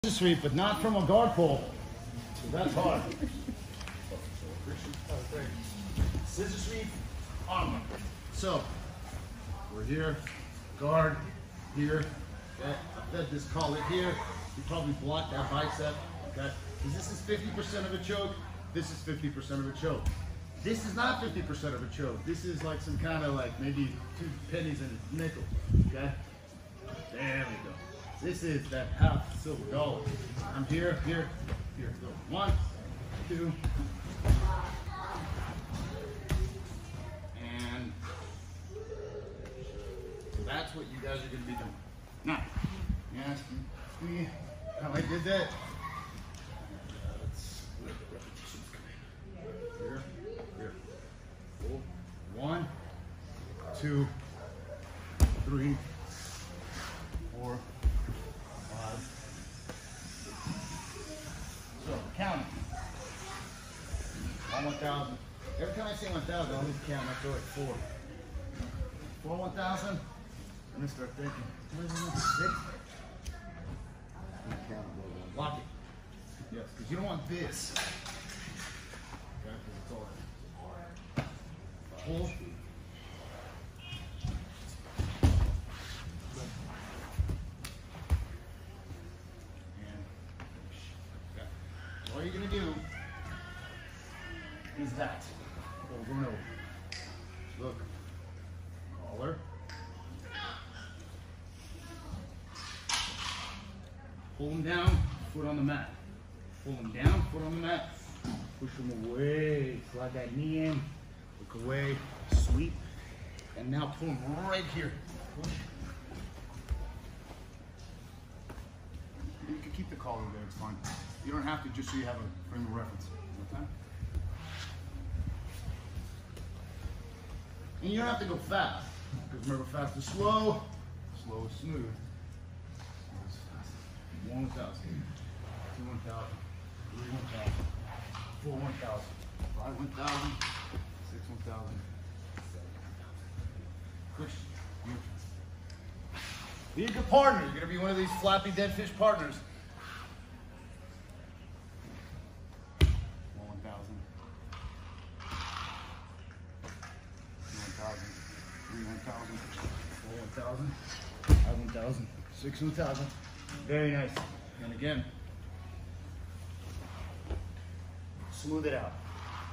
Sweep, but not from a guard pull. So that's hard. Scissor sweep, arm lock. So we're here, guard here. Okay, I've got this collar here. You probably block that bicep. Okay, because this is 50% of a choke. This is 50% of a choke. This is not 50% of a choke. This is like some kind of like maybe 2 pennies and a nickel. Okay, there we go. This is that half silver dollar. I'm here, here, here. Go. 1, 2. And so that's what you guys are going to be doing. Now, you ask me how I did that. Let's let the repetitions come in. Here, here. 1, 2, 3, 4. So, counting. 1,000. Every time I say 1,000, I always count. I throw it 4. 4 1,000. I'm going to start thinking. 6. Lock it. Yes, because you don't want this. Okay, because it's all hold. All you're going to do is that. Over and over. Look. Collar. Pull them down, foot on the mat. Pull them down, foot on the mat. Push them away. Slide that knee in. Look away. Sweep. And now pull them right here. Push. You can keep the collar there, it's fine. You don't have to, just so you have a frame of reference. Okay? And you don't have to go fast, because remember, fast is slow, slow is smooth. 1 1,000, 2 1,000, 3 1,000, 4 1,000, 5 1,000, 6 1,000, 7 1,000. Push. Be a good partner. You're going to be one of these flappy dead fish partners. 1 1,000, 2 1,000, 3 1,000, 4 1,000, 5 1,000, 6 1,000. Very nice. And again, smooth it out.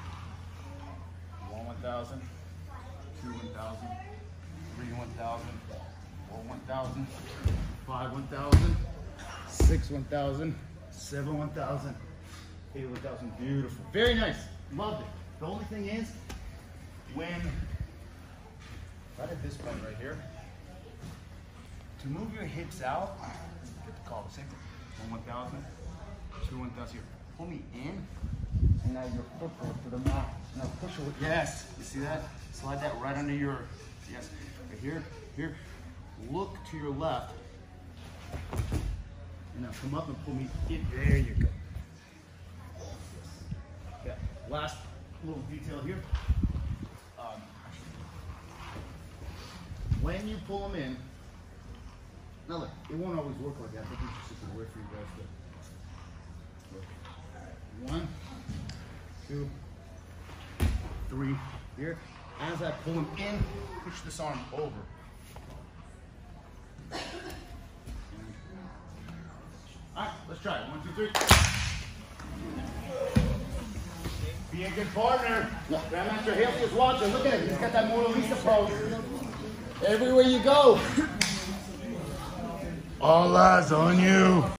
1 1,000, 2 1,000, 3 1,000. 4 1,000, 5 1,000, 6 1,000, 7 1,000, 8 1,000. Beautiful. Very nice. Loved it. The only thing is, when right at this point right here, to move your hips out, get the call. Same thing. 1 1,000, 2 1,000. Here. Pull me in, and now your foot goes to the mat. Now push it. Yes. You see that? Slide that right under your. Yes. Right here. Here. Look to your left, and now come up and pull me in. There you go. Okay, last little detail here. When you pull them in, now look, it won't always work like that. I think it's just a way for you guys to. 1, 2, 3. Here, as I pull them in, push this arm over. Alright, let's try it. 1, 2, 3. Be a good partner. Grandmaster Haley is watching. Look at him. He's got that Mona Lisa pose. Everywhere you go. All eyes on you.